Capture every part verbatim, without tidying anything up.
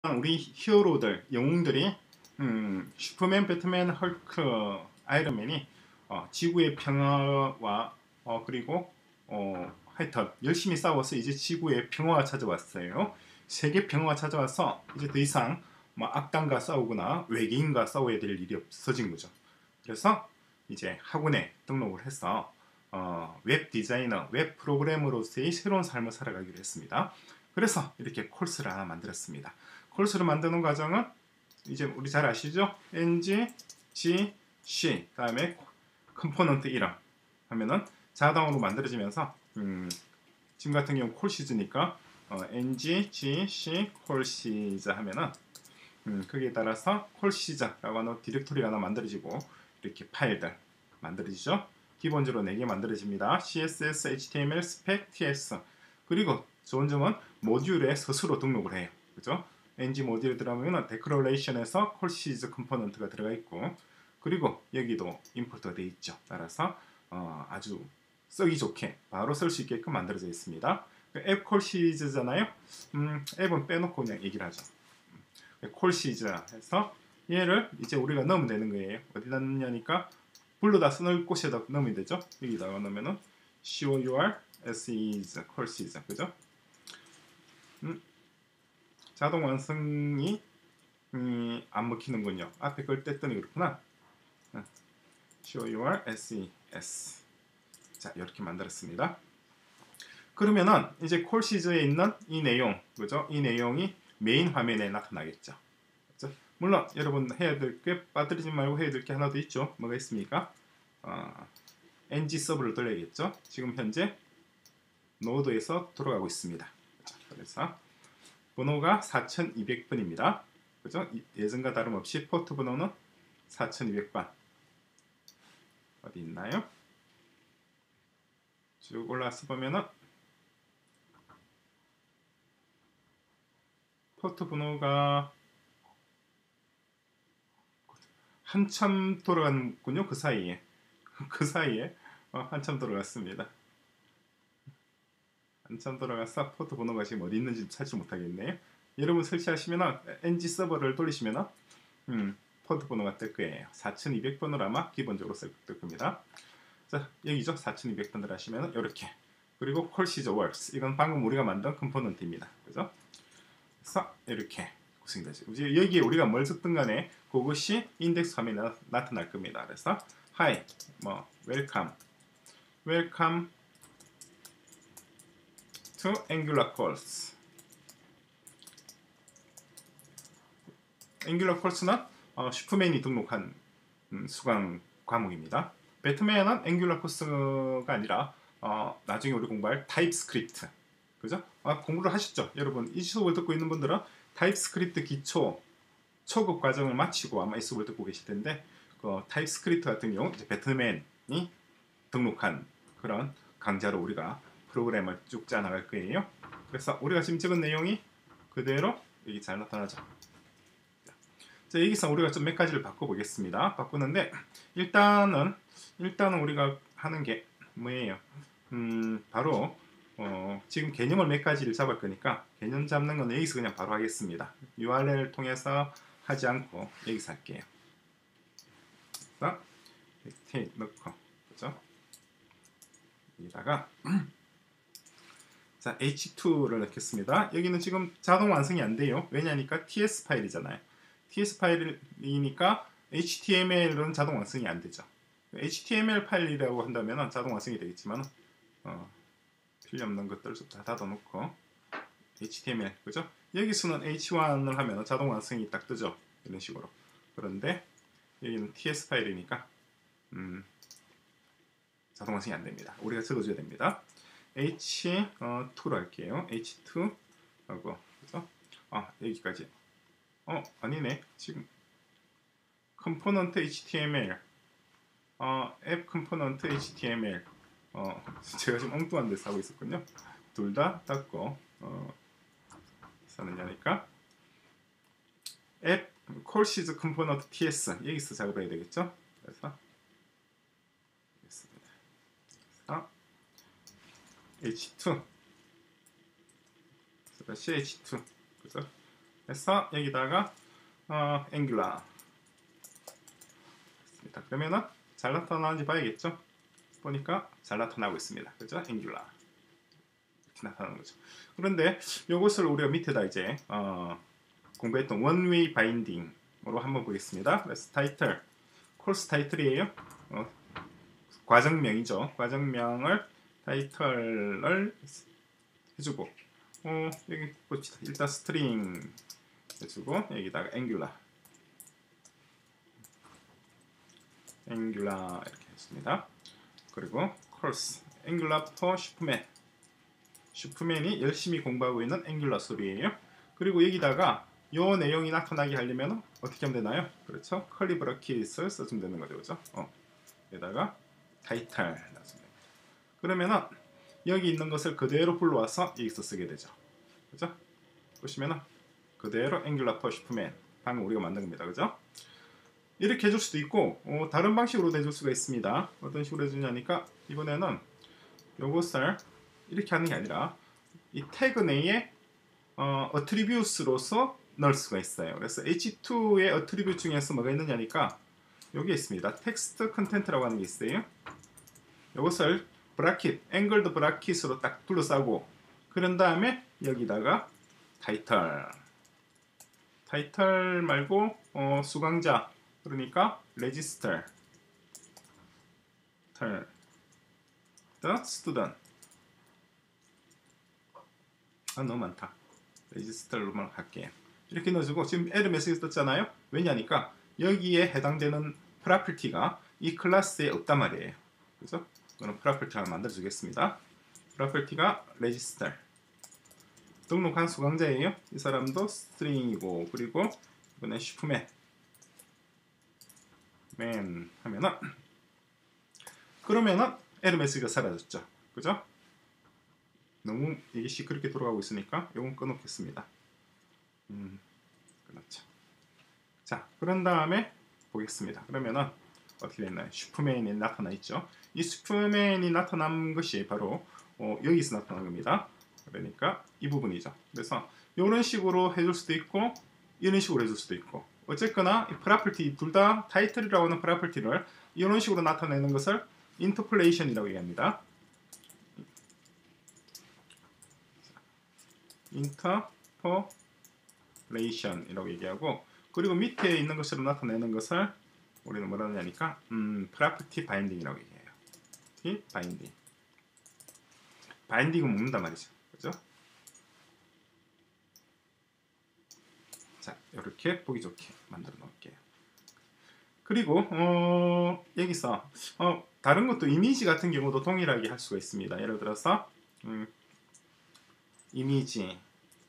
우리 히어로들, 영웅들이 음, 슈퍼맨, 배트맨, 헐크, 아이언맨이 어, 지구의 평화와 어, 그리고 어, 하여튼 열심히 싸워서 이제 지구의 평화가 찾아왔어요. 세계 평화가 찾아와서 이제 더 이상 뭐 악당과 싸우거나 외계인과 싸워야 될 일이 없어진 거죠. 그래서 이제 학원에 등록을 해서 어, 웹 디자이너, 웹 프로그래머로서의 새로운 삶을 살아가기로 했습니다. 그래서 이렇게 콜스를 하나 만들었습니다. 콜스를 만드는 과정은 이제 우리 잘 아시죠? ng, g, c 다음에 컴포넌트 이름 하면은 자동으로 만들어지면서 음, 지금 같은 경우 콜시즈니까 어, ng, g, c, 콜시즈 하면은 음, 거기에 따라서 콜시즈라고 하는 디렉토리가 하나 만들어지고 이렇게 파일들 만들어지죠. 기본적으로 네 개 만들어집니다. 씨에스에스, 에이치티엠엘, 스펙, 티에스. 그리고 좋은 점은 모듈에 스스로 등록을 해요. 그죠? ng 모듈에 들어가면 데클러레이션에서 콜시즈 컴포넌트가 들어가 있고, 그리고 여기도 임포트가 되어 있죠. 따라서 어, 아주 쓰기 좋게 바로 쓸 수 있게끔 만들어져 있습니다. 앱 콜시즈잖아요. 음, 앱은 빼놓고 그냥 얘기를 하죠. 콜시즈 해서 얘를 이제 우리가 넣으면 되는 거예요. 어디다 넣냐니까 불러다 쓰는 곳에다 넣으면 되죠. 여기다가 넣으면은 cor ses 콜시즈 그죠? 음, 자동 완성이 음, 안 먹히는군요. 앞에 걸 뗐더니 그렇구나. 음, cor ses 자 이렇게 만들었습니다. 그러면은 이제 콜시즈에 있는 이 내용 그죠? 이 내용이 메인 화면에 나타나겠죠. 그렇죠? 물론 여러분 해야 될 게 빠뜨리지 말고 해야 될 게 하나 더 있죠. 뭐가 있습니까? 어, ng 서버를 돌려야겠죠. 지금 현재 노드에서 돌아가고 있습니다. 그렇죠? 그래서 번호가 사천이백 번입니다. 그죠? 예전과 다름없이 포트 번호는 사천이백 번. 어디 있나요? 쭉 올라와서 보면은 포트 번호가 한참 돌아갔군요. 그 사이에 그 사이에 어, 한참 돌아갔습니다. 한참 돌아가서 포트 번호가 지금 어디 있는지 찾지 못하겠네요. 여러분 설치하시면 ng 서버를 돌리시면 음, 포트 번호가 뜰 거예요. 사천이백 번으로 아마 기본적으로 뜰 겁니다. 자 여기죠. 사천이백 번을 하시면 이렇게. 그리고 콜시즈 월스 이건 방금 우리가 만든 컴포넌트입니다. 그죠? 그래서 이렇게 구성이 되죠. 여기에 우리가 뭘 썼든 간에 그것이 인덱스 화면에 나, 나타날 겁니다. 그래서 hi, 뭐 welcome, welcome to Angular course. Angular course는 어, 슈퍼맨이 등록한 음, 수강 과목입니다. 배트맨은 Angular course가 아니라 어, 나중에 우리 공부할 타입스크립트. 그죠? 아, 공부를 하셨죠? 여러분 이 수업을 듣고 있는 분들은 타입스크립트 기초 초급 과정을 마치고 아마 이 수업을 듣고 계실 텐데 그 타입스크립트 같은 경우 이제 배트맨이 등록한 그런 강좌로 우리가 프로그램을 쭉 짜 나갈 거예요. 그래서 우리가 지금 적은 내용이 그대로 여기 잘 나타나죠. 자, 여기서 우리가 좀 몇 가지를 바꿔보겠습니다. 바꾸는데 일단은 일단은 우리가 하는 게 뭐예요? 음, 바로 어, 지금 개념을 몇 가지를 잡을 거니까 개념 잡는 건 여기서 그냥 바로 하겠습니다. 유알엘을 통해서 하지 않고 여기서 할게요. 그래서 텍스트 넣고 그죠? 여기다가 자 에이치 투를 넣겠습니다. 여기는 지금 자동 완성이 안 돼요. 왜냐니까 티에스 파일이잖아요. 티에스 파일이니까 에이치티엠엘은 자동 완성이 안 되죠. 에이치티엠엘 파일이라고 한다면 자동 완성이 되겠지만 어, 필요 없는 것들 좀 다 닫아놓고 에이치티엠엘 그죠? 여기서는 에이치 원을 하면 자동 완성이 딱 뜨죠. 이런 식으로. 그런데 여기는 티에스 파일이니까 음, 자동 완성이 안 됩니다. 우리가 적어줘야 됩니다. 에이치 투로 할게요. 에이치 투 하고 그죠? 아 여기까지. 어 아니네. 지금 컴포넌트 에이치티엠엘 어, 앱 컴포넌트 에이치티엠엘 어, 제가 지금 엉뚱한 데서 하고 있었군요. 둘 다 닫고 어, 사느냐니까 앱 콜시즈 컴포넌트 티에스 여기서 작업해야 되겠죠. 그래서 알겠습니다. 그래서 에이치 투 슬래시 에이치 투 그죠? 해서 여기다가 어, 앵귤라. 그러면은 잘 나타나는지 봐야겠죠. 보니까 잘 나타나고 있습니다. 그죠? 앵귤라 이렇게 나타나는 거죠. 그런데 이것을 우리가 밑에다 이제 어, 공부했던 원웨이 바인딩으로 한번 보겠습니다. 그래서 타이틀, 코र्스 타이틀이에요. 어, 과정명이죠. 과정명을 타이틀을 해주고 어, 여기 봅시다. 일단 스트링 해주고 여기다가 앵귤라 앵귤라 이렇게 했습니다. 그리고 course 앵귤라 for 슈퍼맨 슈퍼맨이 열심히 공부하고 있는 앵귤라 소리예요. 그리고 여기다가 요 내용이 나타나게 하려면 어떻게 하면 되나요? 그렇죠? 컬리 브라킷을 써주면 되는 거죠. 그죠? 어. 여기다가 타이틀 넣어주면 됩니다. 그러면은 여기 있는 것을 그대로 불러와서 여기서 쓰게 되죠. 그죠? 보시면은 그대로 앵귤라 for 슈퍼맨 방금 우리가 만든 겁니다. 그죠? 이렇게 해줄 수도 있고 어, 다른 방식으로도 해줄 수가 있습니다. 어떤 식으로 해주냐니까 이번에는 요것을 이렇게 하는 게 아니라 이 태그 내에 어, 어트리뷰스로서 넣을 수가 있어요. 그래서 에이치 투의 어트리뷰 중에서 뭐가 있느냐니까 여기 있습니다. 텍스트 컨텐트라고 하는 게 있어요. 이것을 브라킷, 앵글드 브라킷으로 딱 둘러싸고 그런 다음에 여기다가 타이틀 타이틀 말고 어, 수강자 그러니까 register the student 아 너무 많다. register로만 할게요. 이렇게 넣어주고 지금 에러 메시지 떴잖아요. 왜냐니까 여기에 해당되는 property가 이 클래스에 없단 말이에요. 그래서 그럼 property 하나 만들어 주겠습니다. property가 register 등록한 수강자예요. 이 사람도 스트링이고 그리고 이번에 슈퍼맨 맨 하면은 그러면은 에러 메시지가 사라졌죠. 그죠? 너무 이게 시끄럽게 돌아가고 있으니까 이건 끊어놓겠습니다. 음, 그렇죠. 자, 그런 다음에 보겠습니다. 그러면은 어떻게 됐나요? 슈퍼맨이 나타나 있죠. 이 슈퍼맨이 나타난 것이 바로 어, 여기서 나타난 겁니다. 그러니까 이 부분이죠. 그래서 이런 식으로 해줄 수도 있고 이런 식으로 해줄 수도 있고 어쨌거나 이 프로퍼티 둘 다 타이틀이라고 하는 프로퍼티를 이런 식으로 나타내는 것을 인터폴레이션이라고 얘기합니다. 인터폴레이션이라고 얘기하고 그리고 밑에 있는 것으로 나타내는 것을 우리는 뭐라 하냐니까 음, 프로퍼티 바인딩이라고 얘기해요. 이 바인딩. 바인딩은 묶는단 말이죠. 그죠? 자, 이렇게 보기 좋게 만들어 놓을게요. 그리고 어, 여기서 어, 다른 것도 이미지 같은 경우도 동일하게 할 수가 있습니다. 예를 들어서 음, 이미지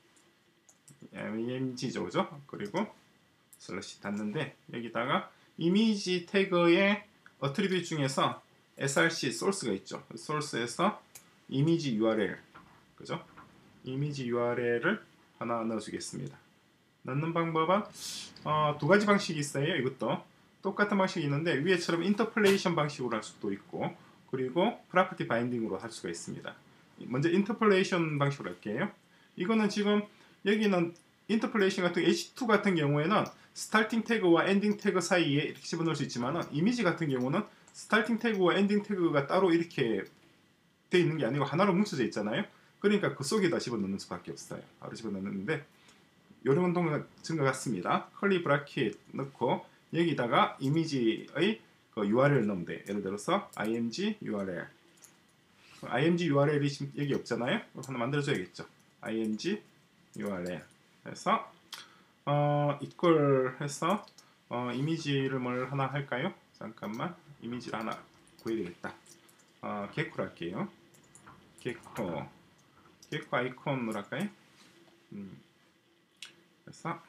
엠지죠, 그죠? 그리고 슬래시 닫는데 여기다가 이미지 태그의 어트리뷰트 중에서 에스알씨 소스가 있죠. 소스에서 이미지 유알엘 그죠? 이미지 유알엘을 하나 넣어주겠습니다. 넣는 방법은 어, 두 가지 방식이 있어요. 이것도 똑같은 방식이 있는데 위에처럼 인터폴레이션 방식으로 할 수도 있고 그리고 프로퍼티 바인딩으로 할 수가 있습니다. 먼저 인터폴레이션 방식으로 할게요. 이거는 지금 여기는 인터폴레이션 같은 에이치 투 같은 경우에는 스타팅 태그와 엔딩 태그 사이에 이렇게 집어넣을 수 있지만 이미지 같은 경우는 스타팅 태그와 엔딩 태그가 따로 이렇게 돼 있는 게 아니고 하나로 뭉쳐져 있잖아요. 그러니까 그 속에다 집어넣는 수밖에 없어요. 바로 집어넣는데 요런 동작은 같습니다. 컬리 브라켓 넣고 여기다가 이미지의 그 유알엘을 넣으면 돼. 예를 들어서 img 유알엘 img 유알엘이 지금 여기 없잖아요. 하나 만들어줘야겠죠. img 유알엘 해서 어, 이퀄 해서 어, 이미지를 뭘 하나 할까요? 잠깐만 이미지를 하나 구해야 되겠다. 어, 게코로 할게요. 게코 게코 아이콘으로 할까요? 음. 그래서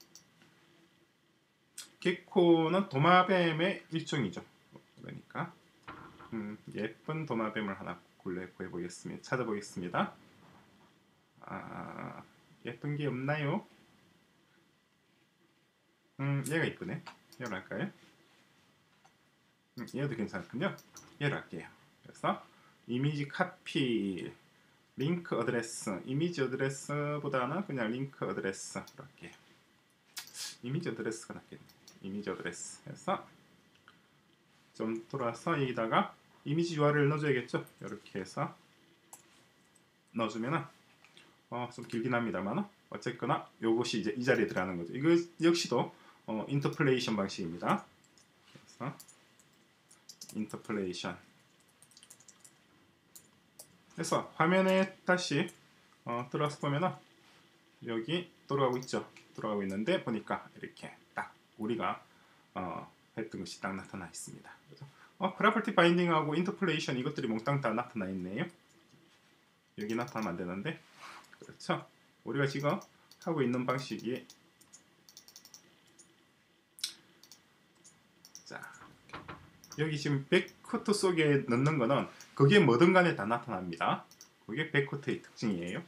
게코는 도마뱀의 일종이죠. 그러니까 음, 예쁜 도마뱀을 하나 구해 보겠습니다. 찾아보겠습니다. 아, 예쁜 게 없나요? 음, 얘가 이쁘네. 얘로 할까요? 음, 얘도 괜찮군요. 얘로 할게요. 그래서 이미지 카피 링크 어드레스 이미지 어드레스보다는 그냥 링크 어드레스로 할게요. 이미지 어드레스가 낫겠네. 이미지 어드레스 해서 좀 돌아서 여기다가 이미지 유알엘을 넣어줘야겠죠. 이렇게 해서 넣어주면은 어, 좀 길긴 합니다만 어쨌거나 요것이 이제 이 자리에 들어가는 거죠. 이거 역시도 어, 인터폴레이션 방식입니다. 그래서 인터폴레이션 그래서 화면에 다시 어, 들어와서 보면은 여기 돌아가고 있죠. 돌아가고 있는데 보니까 이렇게 딱 우리가 어, 했던 것이 딱 나타나 있습니다. 그래서 어, 프로퍼티 바인딩하고 인터폴레이션 이것들이 몽땅 다 나타나 있네요. 여기 나타나면 안 되는데 그렇죠. 우리가 지금 하고 있는 방식이 자 여기 지금 백코트 속에 넣는 거는 그게 뭐든 간에 다 나타납니다. 그게 백코트의 특징이에요.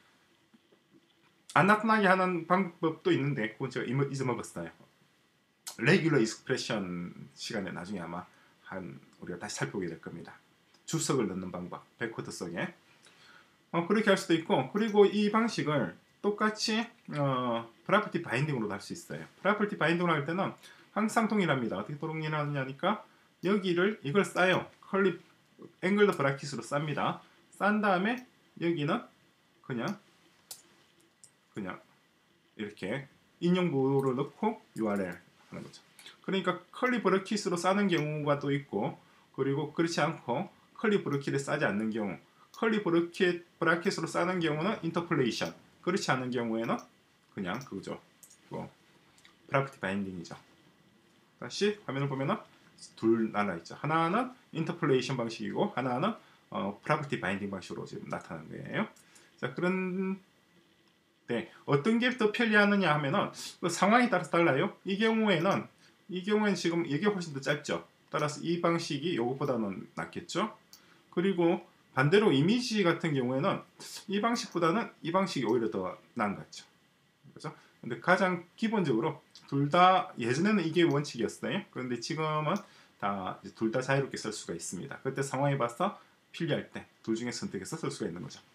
안 나타나게 하는 방법도 있는데 그건 제가 잊어먹었어요. 레귤러 익스프레션 시간에 나중에 아마 한 우리가 다시 살펴보게 될 겁니다. 주석을 넣는 방법, 백코트 속에 어, 그렇게 할 수도 있고 그리고 이 방식을 똑같이 어, 프로퍼티 바인딩으로도 할 수 있어요. 프로퍼티 바인딩으로 할 때는 항상 동일합니다. 어떻게 동일하냐니까 여기를 이걸 싸요. 컬리 앵글드 브라킷으로 쌉니다. 싼 다음에 여기는 그냥 그냥 이렇게 인용부호를 넣고 유알엘 하는 거죠. 그러니까 컬리 브래킷으로 싸는 경우가 또 있고 그리고 그렇지 않고 컬리 브래킷에 싸지 않는 경우 컬리 브래킷, 브래킷으로 싸는 경우는 인터폴레이션 그렇지 않은 경우에는 그냥 그거죠. 뭐 프로퍼티 바인딩이죠. 다시 화면을 보면은 둘 나눠 있죠. 하나는 인터폴레이션 방식이고 하나는 어, 프로퍼티 바인딩 방식으로 지금 나타난 거예요. 자 그런 네, 어떤 게 더 편리하느냐 하면은 그 상황에 따라서 달라요. 이 경우에는 이 경우에는 지금 이게 훨씬 더 짧죠. 따라서 이 방식이 이것보다는 낫겠죠. 그리고 반대로 이미지 같은 경우에는 이 방식보다는 이 방식이 오히려 더 나은 것 같죠. 그렇죠? 근데 가장 기본적으로 둘 다 예전에는 이게 원칙이었어요. 그런데 지금은 다 둘 다 자유롭게 쓸 수가 있습니다. 그때 상황에 봐서 필요할 때 둘 중에 선택해서 쓸 수가 있는 거죠.